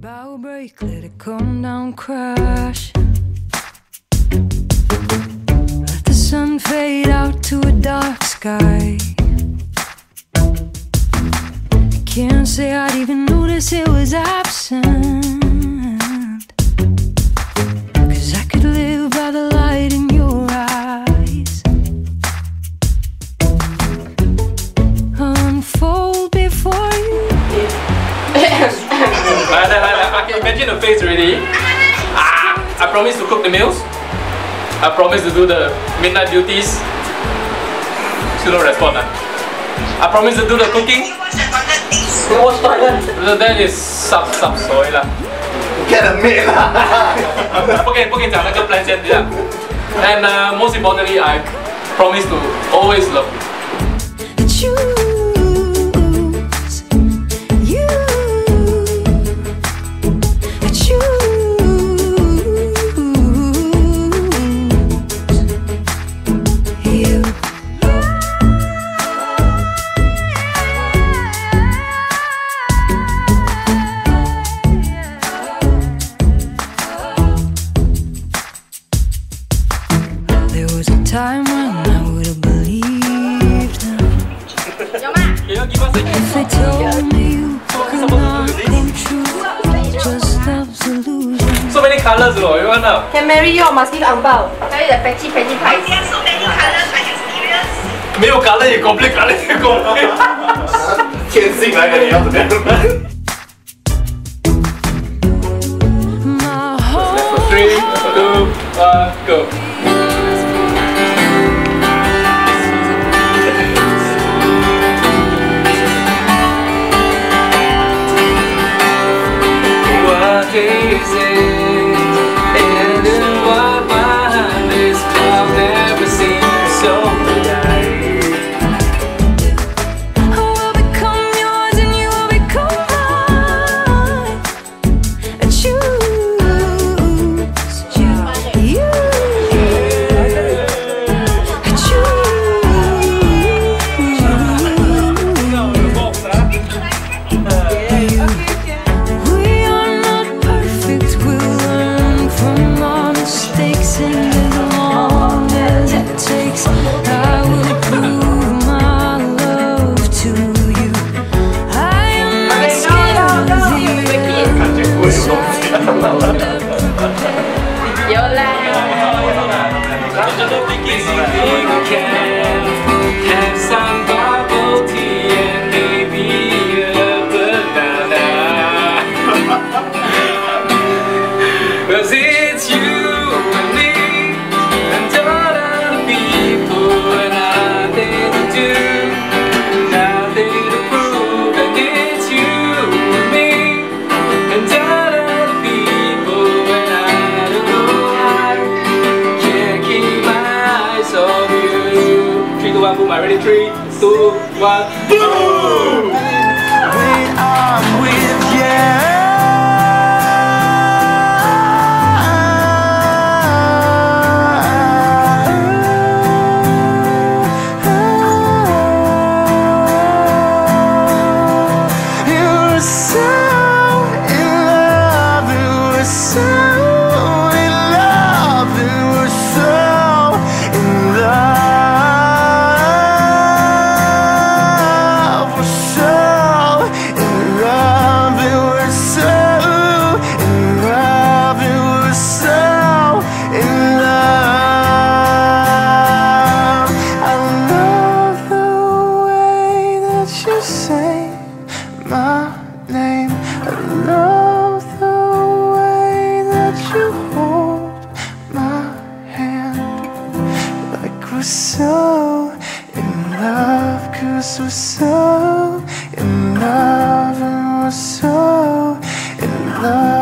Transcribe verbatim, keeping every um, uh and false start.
bow break, let it come down, crash. Let the sun fade out to a dark sky. I can't say I'd even notice it was absent, 'cause I could live by the light in your eyes, unfold before you. I can imagine the face already. Ah, I promise to cook the meals. I promise to do the midnight duties. Still no respond. Ah. I promise to do the cooking. Wash toilet. That is sub sub soy lah. Get a maid lah. 不可以不可以讲那个 plan 先这样。And uh, most importantly, I promise to always love you. Choose you. Choose you. There was a time when I would have believed them if they told me you could not come true. Just love's illusion. So many colors, though. You want now? Can marry you or must give ang bao? Carry the patchy patchy price. There are so many colors, are you serious? 没有 color 也 complete color 也 complete。 天性来的，你要怎么样？ My whole Three, two, one, go. What is it? And in what mind this cloud never seemed so bright. I will become yours and you will become mine. I choose you. You. I choose you. We are not perfect. We'll learn from our mistakes, and as long as it takes, I will prove my love to you. I am not scared of the Have some bubble tea and maybe a banana. 'Cause it's you and me and other people, and nothing to do, nothing to prove. And it's you and me and other people, and I don't know why can't keep my eyes on you. Three, two, one, boom! I ready? Three, two, one, boom! When I'm with you. You're so in love, you're so in love, you're so in love. We're so in love, 'cause we're so in love, and we're so in love.